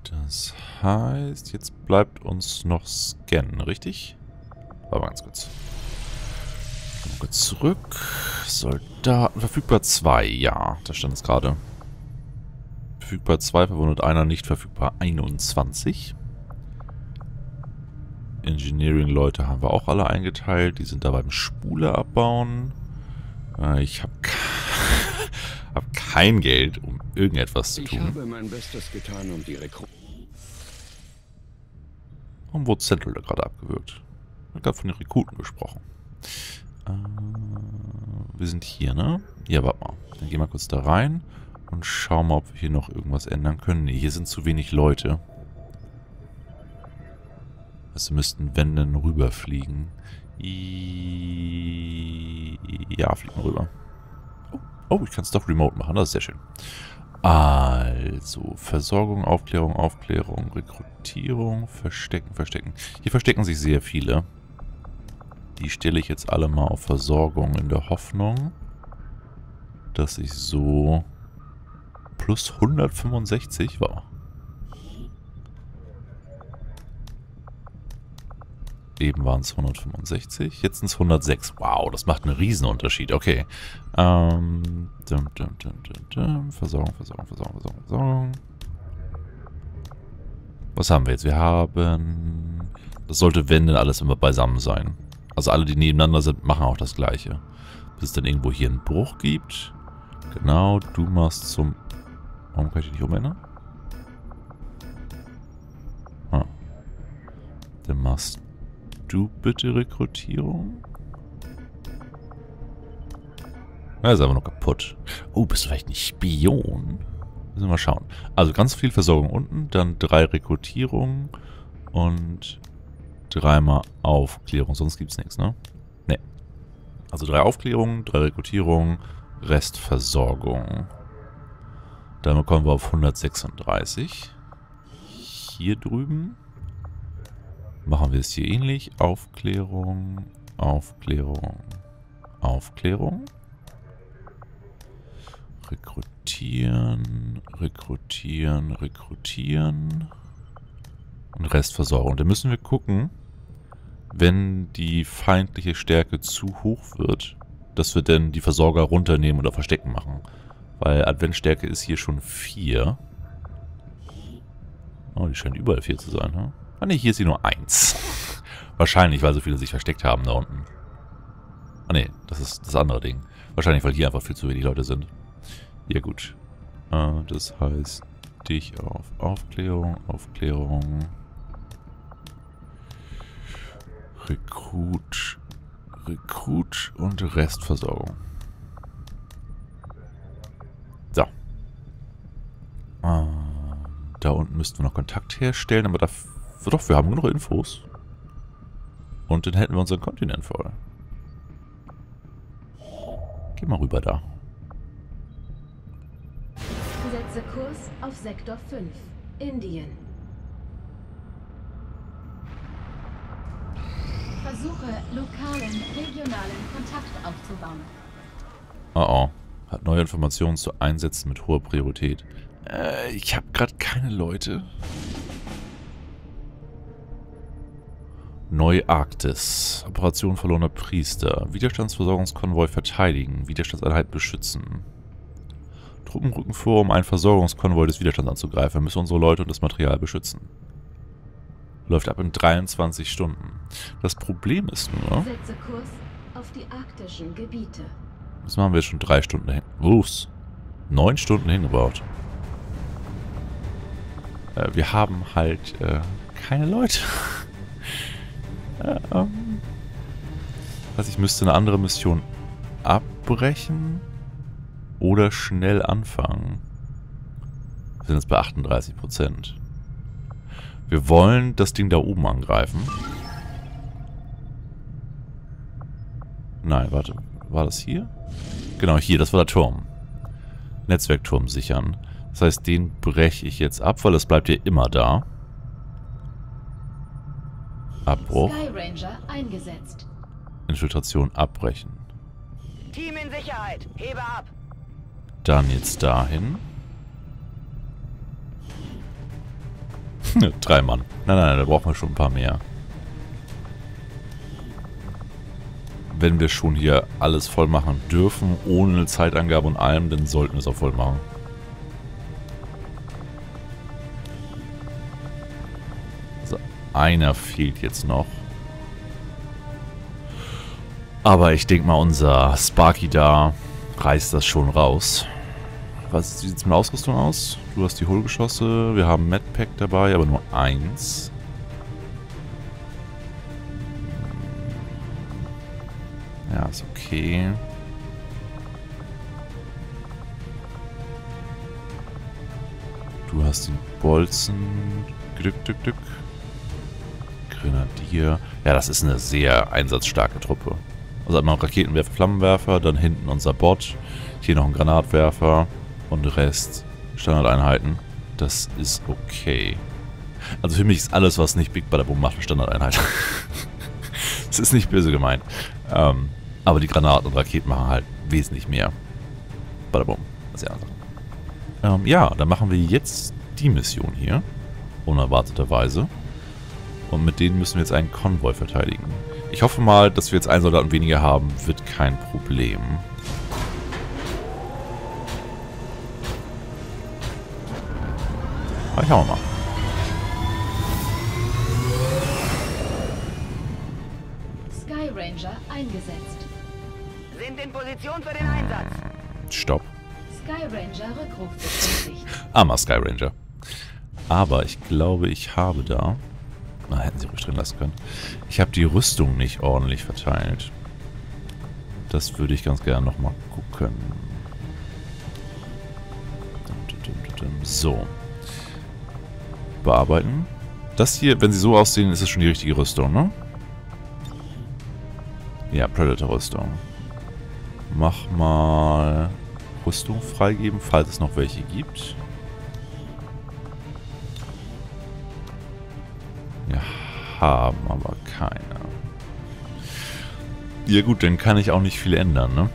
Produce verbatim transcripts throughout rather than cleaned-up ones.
Das heißt, jetzt bleibt uns noch scannen, richtig? Warte mal ganz kurz. Kurz zurück. Soldaten verfügbar zwei, ja, da stand es gerade. Verfügbar zwei, verwundet einer, nicht verfügbar einundzwanzig. Engineering-Leute haben wir auch alle eingeteilt. Die sind da beim Spule abbauen. Äh, ich habe hab kein Geld, um irgendetwas zu tun. Ich habe mein Bestes getan, um die Rekruten... Warum wurde Central da gerade abgewürgt? Ich habe gerade von den Rekruten gesprochen. Äh, wir sind hier, ne? Ja, warte mal. Dann gehen wir kurz da rein und schauen mal, ob wir hier noch irgendwas ändern können. Ne, hier sind zu wenig Leute. Also müssten Wände rüberfliegen. I ja, fliegen rüber. Oh, oh ich kann es doch remote machen. Das ist sehr schön. Also, Versorgung, Aufklärung, Aufklärung, Rekrutierung, Verstecken, Verstecken. Hier verstecken sich sehr viele. Die stelle ich jetzt alle mal auf Versorgung in der Hoffnung, dass ich so plus hundertfünfundsechzig war. Eben waren es hundertfünfundsechzig, jetzt sind es hundertsechs. Wow, das macht einen Riesenunterschied. Okay. Ähm, dum, dum, dum, dum, dum. Versorgung, Versorgung, Versorgung, Versorgung, Versorgung. Was haben wir jetzt? Wir haben... Das sollte, wenn, denn alles immer beisammen sein. Also alle, die nebeneinander sind, machen auch das Gleiche. Bis es dann irgendwo hier einen Bruch gibt. Genau, du machst zum... Warum kann ich dich nicht umändern? Ah. Dann machst du bitte Rekrutierung. Er ist aber noch kaputt. Oh, bist du vielleicht ein Spion? Müssen wir mal schauen. Also ganz viel Versorgung unten, dann drei Rekrutierungen und dreimal Aufklärung. Sonst gibt es nichts, ne? Ne. Also drei Aufklärungen, drei Rekrutierungen, Rest Versorgung. Damit kommen wir auf hundertsechsunddreißig. Hier drüben machen wir es hier ähnlich. Aufklärung, Aufklärung, Aufklärung. Rekrutieren, rekrutieren, rekrutieren. Und Restversorgung. Da müssen wir gucken, wenn die feindliche Stärke zu hoch wird, dass wir dann die Versorger runternehmen oder verstecken machen. Weil Adventstärke ist hier schon vier. Oh, die scheint überall vier zu sein, ne? Ah ne, hier ist sie nur eins. Wahrscheinlich, weil so viele sich versteckt haben da unten. Ah ne, das ist das andere Ding. Wahrscheinlich, weil hier einfach viel zu wenig Leute sind. Ja gut. Äh, das heißt, dich auf Aufklärung, Aufklärung. Rekrut, Rekrut und Restversorgung. So. Äh, da unten müssten wir noch Kontakt herstellen, aber da... Doch, wir haben genug Infos. Und dann hätten wir unseren Kontinent voll. Geh mal rüber da. Setze Kurs auf Sektor fünf, Indien. Versuche, lokalen, regionalen Kontakt aufzubauen. Oh oh. Hat neue Informationen zu Einsätzen mit hoher Priorität. Äh, ich habe gerade keine Leute. Neuarktis. Operation verlorener Priester. Widerstandsversorgungskonvoi verteidigen. Widerstandseinheit beschützen. Truppen rücken vor, um einen Versorgungskonvoi des Widerstands anzugreifen. Wir müssen unsere Leute und das Material beschützen. Läuft ab in dreiundzwanzig Stunden. Das Problem ist nur... Setze Kurs auf die arktischen Gebiete. Das machen wir jetzt schon drei Stunden hin. Ups. Neun Stunden hingebaut. Äh, wir haben halt äh, keine Leute. Ähm, also ich müsste eine andere Mission abbrechen oder schnell anfangen. Wir sind jetzt bei achtunddreißig Prozent. Wir wollen das Ding da oben angreifen. Nein, warte. War das hier? Genau, hier. Das war der Turm. Netzwerkturm sichern. Das heißt, den breche ich jetzt ab, weil es bleibt ja immer da. Abbruch. Sky Ranger eingesetzt. Infiltration abbrechen. Team in Sicherheit. Hebe ab. Dann jetzt dahin. Drei Mann. Nein, nein, nein, da brauchen wir schon ein paar mehr. Wenn wir schon hier alles voll machen dürfen, ohne Zeitangabe und allem, dann sollten wir es auch voll machen. So, einer fehlt jetzt noch. Aber ich denke mal, unser Sparky da reißt das schon raus. Was sieht es mit der Ausrüstung aus? Du hast die Hohlgeschosse, wir haben Medpack dabei, aber nur eins. Ja, ist okay. Du hast den Bolzen. Glück, Glück, Glück. Grenadier. Ja, das ist eine sehr einsatzstarke Truppe. Also einmal Raketenwerfer, Flammenwerfer, dann hinten unser Bot. Hier noch ein Granatwerfer und Rest Standardeinheiten. Das ist okay. Also für mich ist alles, was nicht Big Bada Boom macht, eine Standardeinheit. Das ist nicht böse gemeint. Ähm, aber die Granaten und Raketen machen halt wesentlich mehr. Bada Boom. Das ist die andere Sache. Ähm, ja, dann machen wir jetzt die Mission hier. Unerwarteterweise. Und mit denen müssen wir jetzt einen Konvoi verteidigen. Ich hoffe mal, dass wir jetzt einen Soldaten weniger haben. Wird kein Problem. Aber schauen wir mal. Sky Ranger eingesetzt. Sind in Position für den Einsatz. Stopp. Sky Ranger Rückruf bestätigt. Armer Sky Ranger. Aber ich glaube, ich habe da... Na, hätten sie ruhig drin lassen können. Ich habe die Rüstung nicht ordentlich verteilt. Das würde ich ganz gerne nochmal gucken. So. Bearbeiten. Das hier, wenn sie so aussehen, ist es schon die richtige Rüstung, ne? Ja, Predator-Rüstung. Mach mal Rüstung freigeben, falls es noch welche gibt. Wir haben aber keine. Ja gut, dann kann ich auch nicht viel ändern, ne?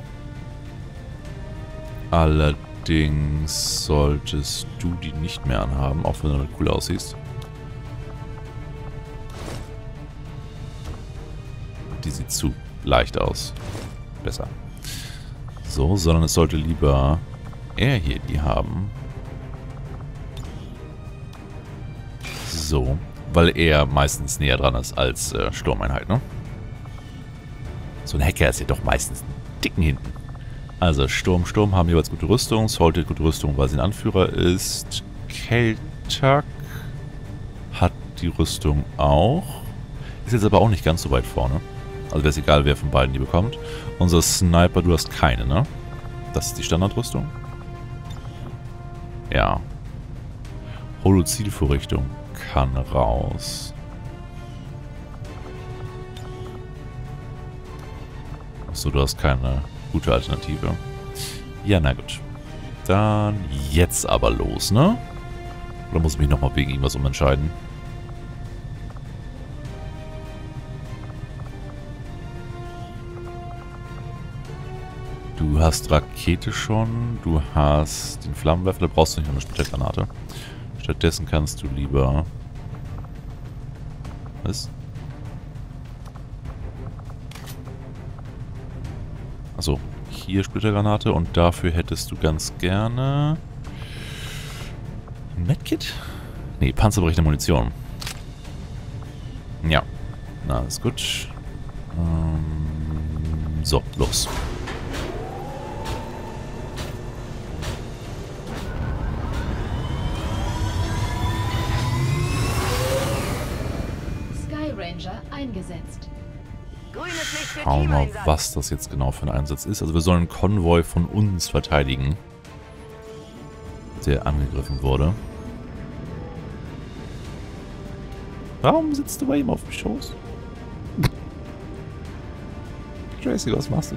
Allerdings solltest du die nicht mehr anhaben, auch wenn du cool aussiehst. Die sieht zu leicht aus. Besser. So, sondern es sollte lieber er hier die haben. So, weil er meistens näher dran ist als äh, Sturmeinheit, ne? So ein Hacker ist ja doch meistens einen dicken hinten. Also Sturm, Sturm haben jeweils gute Rüstung. Salted gute Rüstung, weil sie ein Anführer ist. Keltak hat die Rüstung auch. Ist jetzt aber auch nicht ganz so weit vorne. Also wäre es egal, wer von beiden die bekommt. Unser Sniper, du hast keine, ne? Das ist die Standardrüstung. Ja. Holo-Zielvorrichtung kann raus. Achso, du hast keine gute Alternative. Ja, na gut. Dann jetzt aber los, ne? Oder muss ich mich nochmal wegen irgendwas umentscheiden? Du hast Rakete schon, du hast den Flammenwerfer, da brauchst du nicht noch eine Spezialgranate. Stattdessen kannst du lieber... Was? Achso, hier Splittergranate und dafür hättest du ganz gerne... Ein Medkit? Nee, panzerbrechende Munition. Ja, na, ist gut. Ähm, so, los. Eingesetzt. Schauen wir mal, was das jetzt genau für ein Einsatz ist. Also wir sollen einen Konvoi von uns verteidigen, der angegriffen wurde. Warum sitzt du bei ihm auf dem Schoß? Tracy, was machst du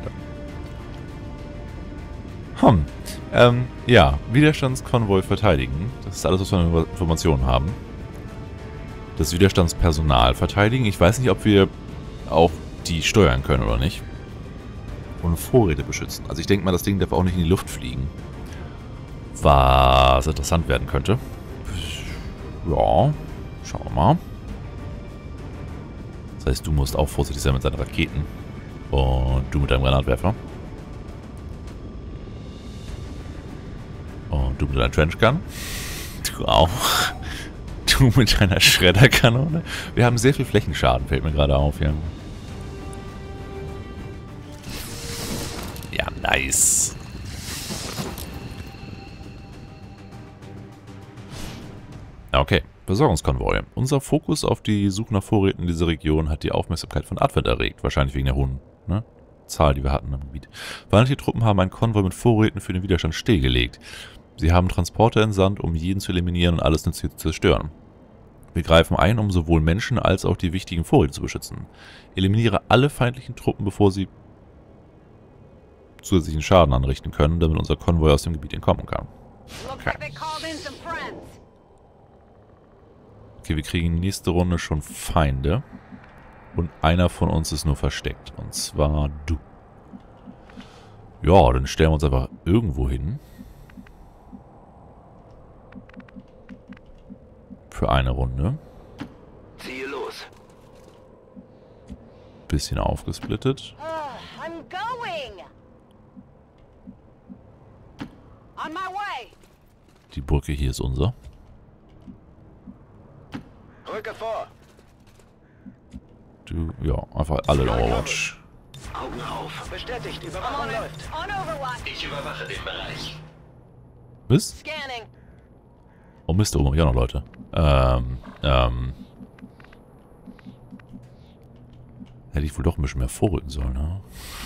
da? Hm. Ähm, ja, Widerstandskonvoi verteidigen. Das ist alles, was wir an Informationen haben. Das Widerstandspersonal verteidigen. Ich weiß nicht, ob wir auch die steuern können oder nicht. Und Vorräte beschützen. Also ich denke mal, das Ding darf auch nicht in die Luft fliegen. Was interessant werden könnte. Ja. Schauen wir mal. Das heißt, du musst auch vorsichtig sein mit deinen Raketen. Und du mit deinem Granatwerfer. Und du mit deiner Trenchgun. Du auch. Du mit deiner Schredderkanone. Wir haben sehr viel Flächenschaden, fällt mir gerade auf, ja. Ja, nice. Okay, Versorgungskonvoi. Unser Fokus auf die Suche nach Vorräten in dieser Region hat die Aufmerksamkeit von Advent erregt. Wahrscheinlich wegen der hohen, ne, Zahl, die wir hatten im Gebiet. Feindliche Truppen haben einen Konvoi mit Vorräten für den Widerstand stillgelegt. Sie haben Transporter entsandt, um jeden zu eliminieren und alles nützlich zu zerstören. Wir greifen ein, um sowohl Menschen als auch die wichtigen Vorräte zu beschützen. Eliminiere alle feindlichen Truppen, bevor sie zusätzlichen Schaden anrichten können, damit unser Konvoi aus dem Gebiet entkommen kann. Okay. Okay, wir kriegen nächste Runde schon Feinde. Und einer von uns ist nur versteckt. Und zwar du. Ja, dann stellen wir uns einfach irgendwo hin. Für eine Runde. Ziehe los. Bisschen aufgesplittet. Uh, I'm going. On my way. Die Brücke hier ist unser. Rücke vor. Du, ja, einfach alle in Overwatch. Augen auf. Bestätigt, Überwachung läuft. On Overwatch. Ich überwache den Bereich. Was? Scanning. Oh Mist, da oben ja noch Leute. Ähm, ähm. Hätte ich wohl doch ein bisschen mehr vorrücken sollen, ne?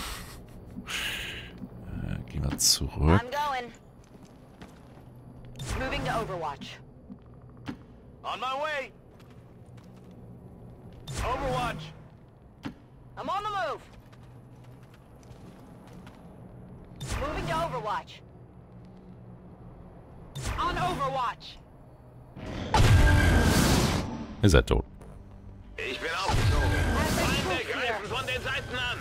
Äh, gehen wir zurück. I'm going. Moving to Overwatch. On my way. Overwatch. I'm on the move. Moving to Overwatch. On Overwatch. Ihr seid tot. Ich bin aufgezogen. Feinde greifen von den Seiten an.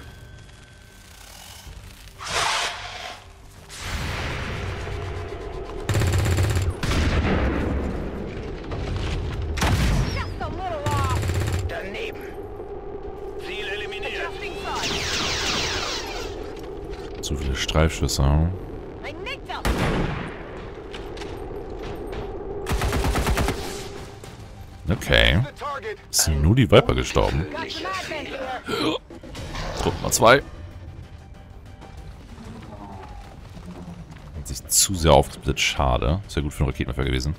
Just a little off. Daneben. Ziel eliminiert. Zu viele Streifschüsse. Hm? I nicked him. Okay. Sind nur die Viper gestorben. Druck mal zwei. Hat sich zu sehr aufgesplittet. Schade. Ist ja gut für einen Raketenwerfer gewesen.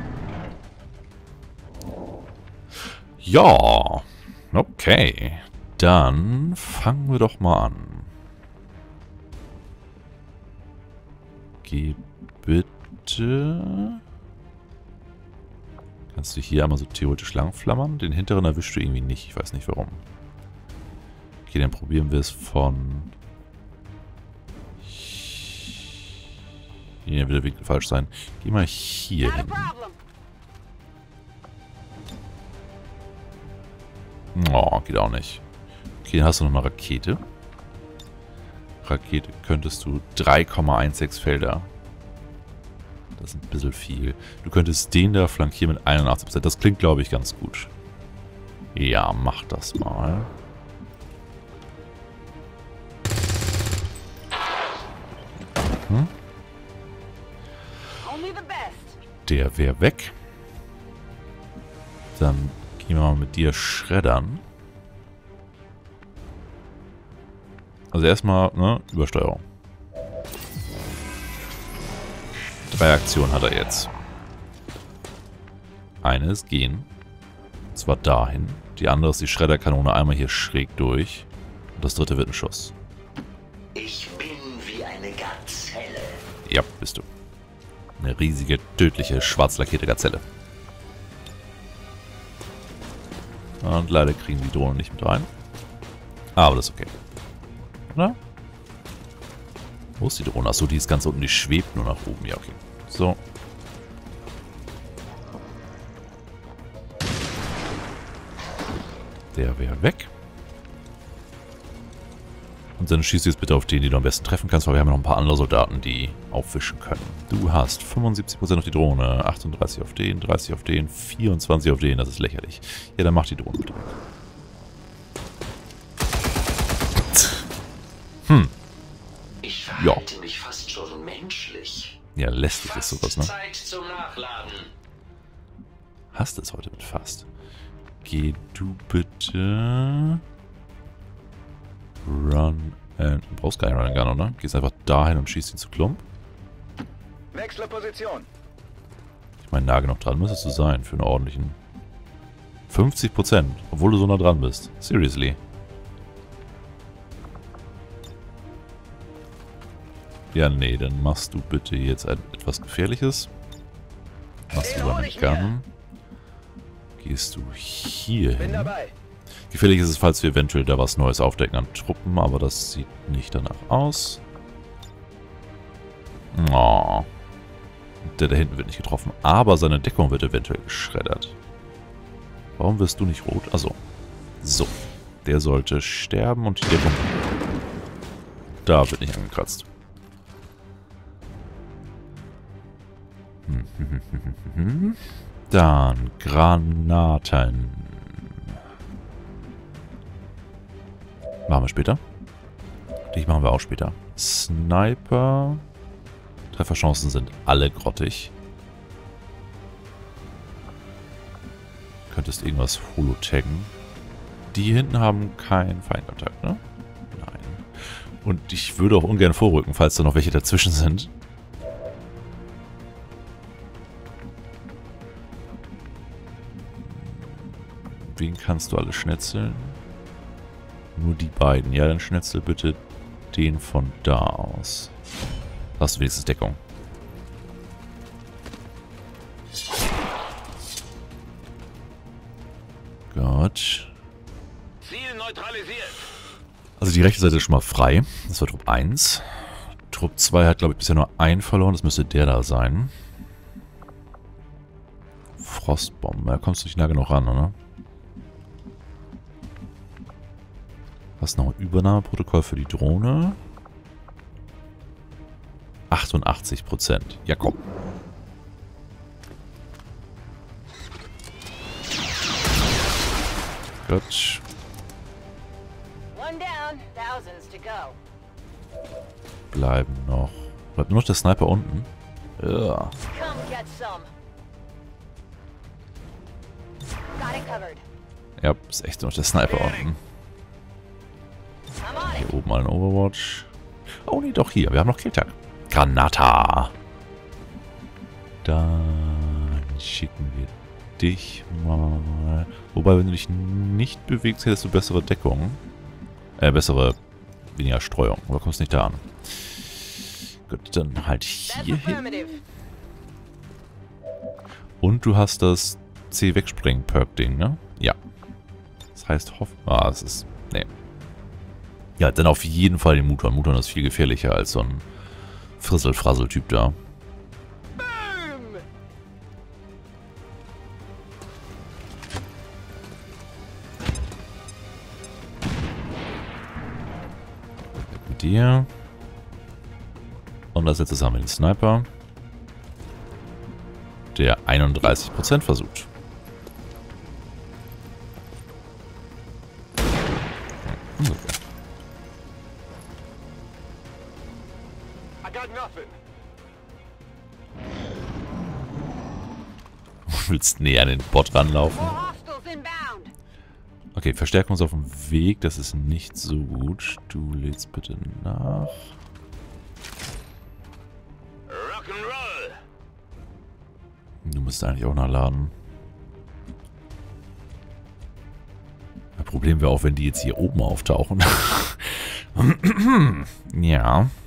Ja. Okay. Dann fangen wir doch mal an. Geh bitte... Kannst du hier einmal so theoretisch langflammern? Den hinteren erwischst du irgendwie nicht. Ich weiß nicht warum. Okay, dann probieren wir es von... Hier wird der Winkel falsch sein. Geh mal hier hin. Oh, geht auch nicht. Okay, dann hast du noch eine Rakete. Rakete könntest du drei Komma sechzehn Felder. Das ist ein bisschen viel. Du könntest den da flankieren mit einundachtzig Prozent. Das klingt, glaube ich, ganz gut. Ja, mach das mal. Hm? Der wäre weg. Dann gehen wir mal mit dir schreddern. Also erstmal, ne, Übersteuerung. Drei Aktionen hat er jetzt. Eine ist gehen. Und zwar dahin. Die andere ist die Schredderkanone einmal hier schräg durch. Und das dritte wird ein Schuss. Ich bin wie eine Gazelle. Ja, bist du. Eine riesige, tödliche, schwarz lackierte Gazelle. Und leider kriegen die Drohnen nicht mit rein. Aber das ist okay. Oder? Wo ist die Drohne? Achso, die ist ganz unten. Die schwebt nur nach oben. Ja, okay. So. Der wäre weg. Und dann schießt du jetzt bitte auf den, die du am besten treffen kannst, weil wir haben ja noch ein paar andere Soldaten, die aufwischen können. Du hast fünfundsiebzig Prozent auf die Drohne, achtunddreißig auf den, dreißig auf den, vierundzwanzig auf den, das ist lächerlich. Ja, dann mach die Drohne bitte weg. Hm. Ich verhalte mich fast schon menschlich. Ja, lästig ist sowas, ne? Zeit zum Nachladen. Hast es heute mit fast. Geh du bitte... Run and... Du brauchst keinen Run and Gun, oder? Gehst einfach dahin und schießt ihn zu Klump. Wechsle Position. Ich meine, nah genug dran müsstest du sein für einen ordentlichen... fünfzig Prozent, obwohl du so nah dran bist. Seriously. Ja, nee, dann machst du bitte jetzt ein, etwas Gefährliches. Machst du Run and Gun. Gehst du hier hin. Gefährlich ist es, falls wir eventuell da was Neues aufdecken an Truppen, aber das sieht nicht danach aus. Oh. Der da hinten wird nicht getroffen, aber seine Deckung wird eventuell geschreddert. Warum wirst du nicht rot? Also, so. Der sollte sterben und die Deckung... Da wird nicht angekratzt. Dann Granaten. Machen wir später. Die machen wir auch später. Sniper. Trefferchancen sind alle grottig. Könntest irgendwas holotaggen. Die hinten haben keinen Feindkontakt, ne? Nein. Und ich würde auch ungern vorrücken, falls da noch welche dazwischen sind. Wen kannst du alle schnetzeln? Nur die beiden. Ja, dann schnetzel bitte den von da aus. Da hast du wenigstens Deckung. Gott. Ziel neutralisiert. Also die rechte Seite ist schon mal frei. Das war Trupp eins. Trupp zwei hat, glaube ich, bisher nur einen verloren. Das müsste der da sein. Frostbombe. Da kommst du nicht nah genug ran, oder? Was noch? Übernahmeprotokoll für die Drohne. achtundachtzig Prozent. Ja, komm. Gut. Bleiben noch. Bleibt nur noch der Sniper unten. Ja. Ja, ist echt nur noch der Sniper unten. Hier oben mal ein Overwatch. Oh nee, doch hier. Wir haben noch Killtag. Granata. Dann schicken wir dich mal. Wobei, wenn du dich nicht bewegst, hättest du bessere Deckung. Äh, bessere, weniger Streuung. Aber kommst nicht da an. Gut, dann halt hier hin. Und du hast das C-Wegspringen-Perk-Ding, ne? Ja. Das heißt, hoff... Ah, es ist... Nee. Ja, dann auf jeden Fall den Muton. Muton ist viel gefährlicher als so ein Frissel-Frassel-Typ da. Mit dir. Und als letztes haben wir den Sniper, der einunddreißig Prozent versucht. Du willst näher an den Bot ranlaufen. Okay, verstärken uns auf dem Weg. Das ist nicht so gut. Du lädst bitte nach. Du musst eigentlich auch nachladen. Das Problem wäre auch, wenn die jetzt hier oben auftauchen. Ja.